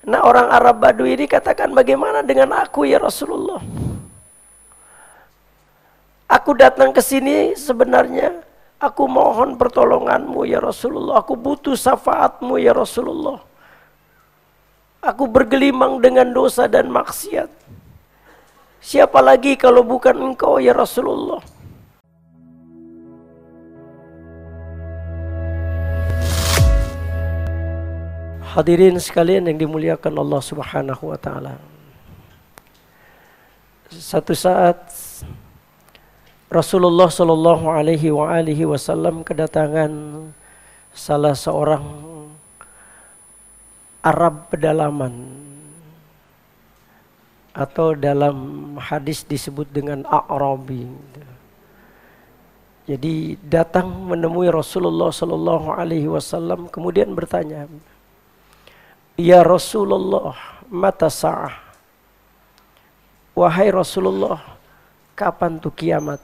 Nah, orang Arab Badui ini katakan, bagaimana dengan aku ya Rasulullah? Aku datang ke sini sebenarnya aku mohon pertolonganmu ya Rasulullah. Aku butuh syafaatmu ya Rasulullah. Aku bergelimang dengan dosa dan maksiat. Siapa lagi kalau bukan engkau ya Rasulullah? Hadirin sekalian yang dimuliakan Allah Subhanahu wa taala. Satu saat Rasulullah sallallahu alaihi wasallam kedatangan salah seorang Arab pedalaman, atau dalam hadis disebut dengan A'rabi. Jadi datang menemui Rasulullah sallallahu alaihi wasallam kemudian bertanya, "Ya Rasulullah, mata sa'ah?" Wahai Rasulullah, kapan tuh kiamat?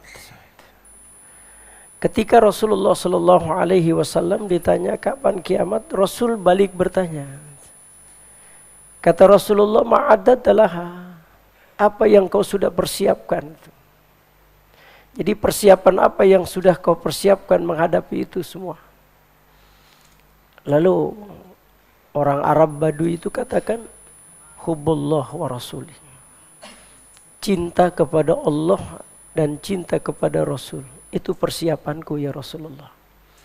Ketika Rasulullah sallallahu alaihi wasallam ditanya kapan kiamat, Rasul balik bertanya. Kata Rasulullah, "Ma'adadalah." Apa yang kau sudah persiapkan? Jadi persiapan apa yang sudah kau persiapkan menghadapi itu semua? Lalu orang Arab Badui itu katakan, hubbullah wa rasulih. Cinta kepada Allah dan cinta kepada Rasul. Itu persiapanku ya Rasulullah.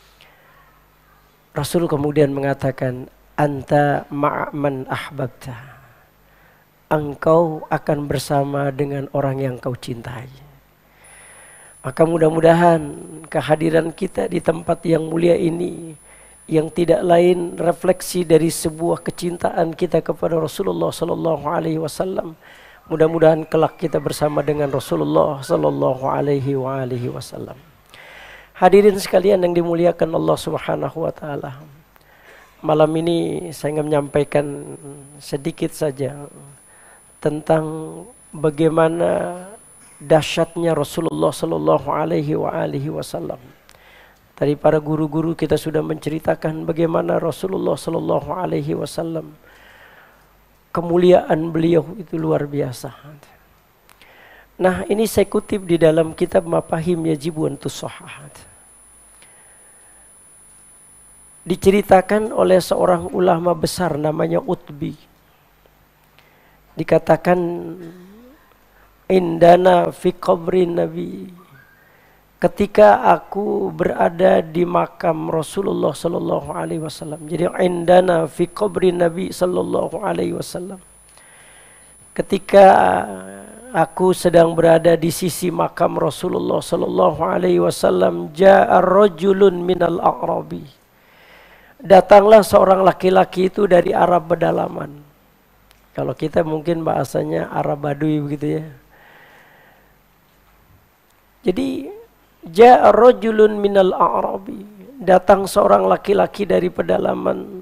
Rasul kemudian mengatakan, anta ma'aman ahbabta. Engkau akan bersama dengan orang yang kau cintai. Maka mudah-mudahan kehadiran kita di tempat yang mulia ini, yang tidak lain refleksi dari sebuah kecintaan kita kepada Rasulullah sallallahu alaihi wasallam. Mudah-mudahan kelak kita bersama dengan Rasulullah sallallahu alaihi wasallam. Hadirin sekalian yang dimuliakan Allah Subhanahu wa taala. Malam ini saya ingin menyampaikan sedikit saja tentang bagaimana dahsyatnya Rasulullah sallallahu alaihi wasallam. Tadi para guru-guru kita sudah menceritakan bagaimana Rasulullah sallallahu alaihi wasallam, kemuliaan beliau itu luar biasa. Nah, ini saya kutip di dalam kitab Mafahim Yajibu an Tushahhah. Diceritakan oleh seorang ulama besar namanya Utbi. Dikatakan, indana fi qabrin Nabi. Ketika aku berada di makam Rasulullah sallallahu alaihi wasallam. Jadi indana fi qabrin Nabi sallallahu alaihi wasallam. Ketika aku sedang berada di sisi makam Rasulullah sallallahu alaihi wasallam, ja'a rajulun minal a'rabi. Datanglah seorang laki-laki itu dari Arab pedalaman. Kalau kita mungkin bahasanya Arab Badui begitu ya. Jadi ja'a rajulun minal a'rabi, datang seorang laki-laki dari pedalaman.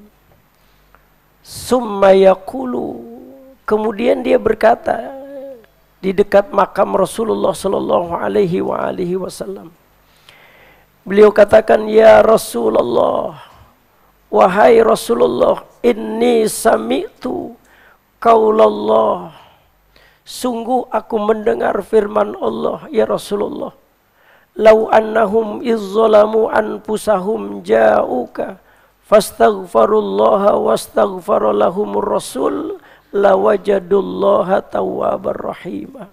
Summa yaqulu, kemudian dia berkata di dekat makam Rasulullah sallallahu alaihi wasallam. Beliau katakan, "Ya Rasulullah, wahai Rasulullah, inni sami'tu qaulallah." Sungguh aku mendengar firman Allah ya Rasulullah. Lau annahum izzalamu anfusahum ja'uka fastaghfarullaha wastaghfara lahumur rasul lawajadullaha tawwabar rahima.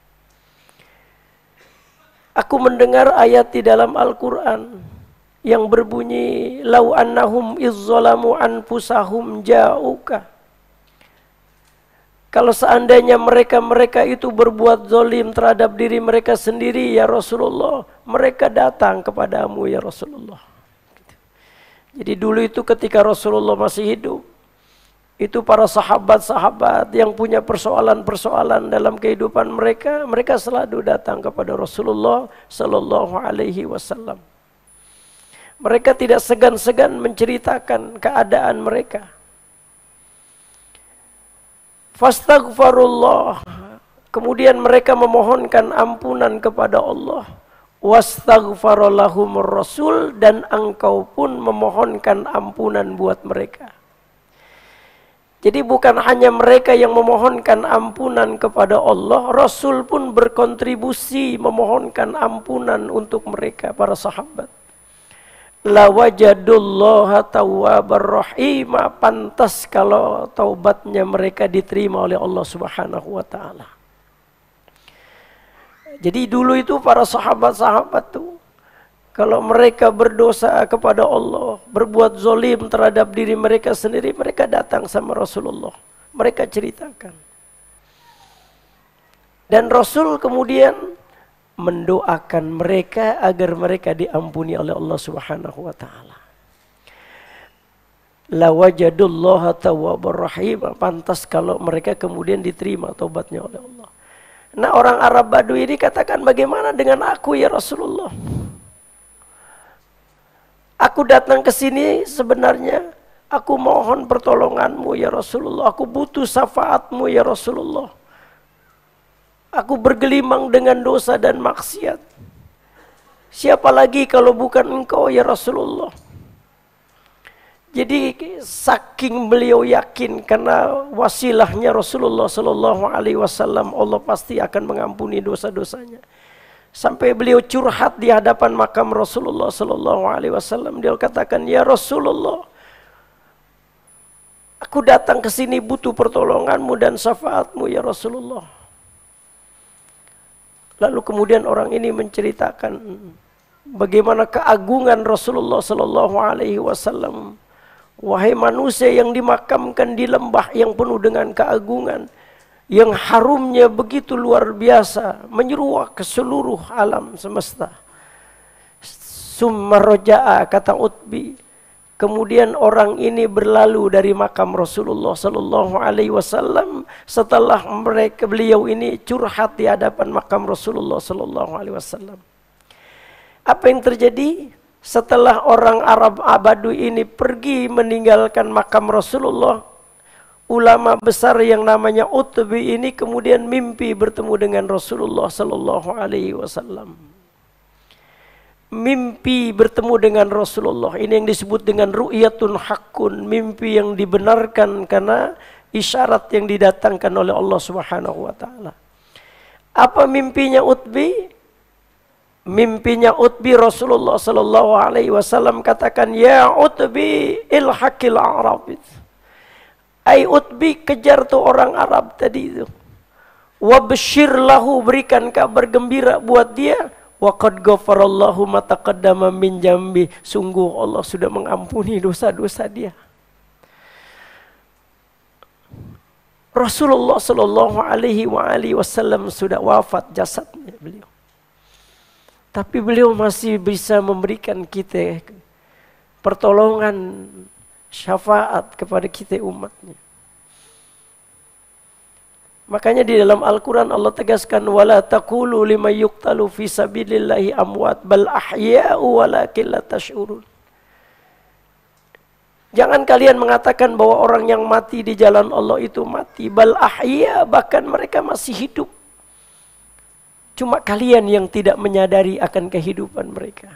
Aku mendengar ayat di dalam Al-Quran yang berbunyi, lau annahum izzalamu anfusahum ja'uka. Kalau seandainya mereka itu berbuat zalim terhadap diri mereka sendiri ya Rasulullah, mereka datang kepadamu ya Rasulullah. Jadi dulu itu ketika Rasulullah masih hidup, itu para sahabat-sahabat yang punya persoalan-persoalan dalam kehidupan mereka, mereka selalu datang kepada Rasulullah sallallahu alaihi wasallam. Mereka tidak segan-segan menceritakan keadaan mereka. Fastaghfarullah, kemudian mereka memohonkan ampunan kepada Allah. Wastaghfara lahumur rasul, dan engkau pun memohonkan ampunan buat mereka. Jadi bukan hanya mereka yang memohonkan ampunan kepada Allah, Rasul pun berkontribusi memohonkan ampunan untuk mereka, para sahabat. La wajadullaha tawwabar rahima, pantas kalau taubatnya mereka diterima oleh Allah Subhanahu wa taala. Jadi dulu itu para sahabat-sahabat tuh, kalau mereka berdosa kepada Allah, berbuat zolim terhadap diri mereka sendiri, mereka datang sama Rasulullah. Mereka ceritakan. Dan Rasul kemudian mendoakan mereka agar mereka diampuni oleh Allah Subhanahu wa taala. La wajadullaha tawwabar rahim, pantas kalau mereka kemudian diterima taubatnya oleh Allah. Nah, orang Arab Badui ini katakan, bagaimana dengan aku ya Rasulullah? Aku datang ke sini sebenarnya aku mohon pertolonganmu ya Rasulullah. Aku butuh syafaatmu ya Rasulullah. Aku bergelimang dengan dosa dan maksiat. Siapa lagi kalau bukan engkau ya Rasulullah? Jadi saking beliau yakin karena wasilahnya Rasulullah Sallallahu Alaihi Wasallam, Allah pasti akan mengampuni dosa-dosanya. Sampai beliau curhat di hadapan makam Rasulullah Sallallahu Alaihi Wasallam. Dia katakan, ya Rasulullah, aku datang ke sini butuh pertolonganmu dan syafaatmu ya Rasulullah. Lalu kemudian orang ini menceritakan bagaimana keagungan Rasulullah Sallallahu Alaihi Wasallam. Wahai manusia yang dimakamkan di lembah yang penuh dengan keagungan, yang harumnya begitu luar biasa, menyeruak ke seluruh alam semesta. Summa roja'a, kata Utbi. Kemudian orang ini berlalu dari makam Rasulullah Sallallahu Alaihi Wasallam setelah beliau ini curhat di hadapan makam Rasulullah Sallallahu Alaihi Wasallam. Apa yang terjadi? Setelah orang Arab Abadu ini pergi meninggalkan makam Rasulullah, ulama besar yang namanya Utbi ini kemudian mimpi bertemu dengan Rasulullah Sallallahu Alaihi Wasallam. Mimpi bertemu dengan Rasulullah ini yang disebut dengan ru'yatun haqqun, mimpi yang dibenarkan karena isyarat yang didatangkan oleh Allah Subhanahu wa taala. Apa mimpinya Utbi? Mimpinya Utbi, Rasulullah Sallallahu Alaihi Wasallam katakan, ya Utbi ilhaqil Arabid. Ai Utbi, kejar tuh orang Arab tadi itu. Wabshir lahu, berikan kabar gembira buat dia. Wa qad ghafarallahu ma taqaddama min jambi, sungguh Allah sudah mengampuni dosa-dosa dia. Rasulullah Sallallahu Alaihi Wasallam sudah wafat jasadnya beliau. Tapi beliau masih bisa memberikan kita pertolongan, syafaat kepada kita umatnya. Makanya di dalam Al-Quran Allah tegaskan, wala taqulu liman yuqtalu fi sabilillahi amwat bal ahya'u walakin la tash'urun. Jangan kalian mengatakan bahwa orang yang mati di jalan Allah itu mati. Bal ahya, bahkan mereka masih hidup. Cuma kalian yang tidak menyadari akan kehidupan mereka.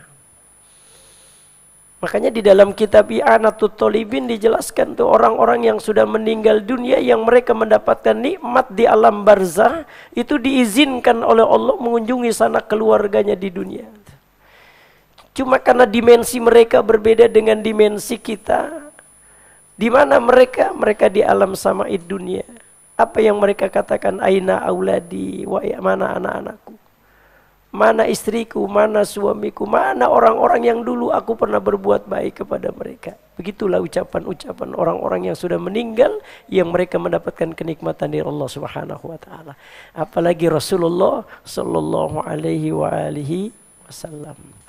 Makanya di dalam kitab I'anatut Thalibin dijelaskan tuh orang-orang yang sudah meninggal dunia yang mereka mendapatkan nikmat di alam barzah itu diizinkan oleh Allah mengunjungi sanak keluarganya di dunia. Cuma karena dimensi mereka berbeda dengan dimensi kita. Di mana mereka? Mereka di alam samaid dunia. Apa yang mereka katakan? Aina auladi, wa mana anak-anakku? Mana istriku, mana suamiku, mana orang-orang yang dulu aku pernah berbuat baik kepada mereka. Begitulah ucapan-ucapan orang-orang yang sudah meninggal yang mereka mendapatkan kenikmatan dari Allah Subhanahu wa taala. Apalagi Rasulullah sallallahu alaihi wasallam.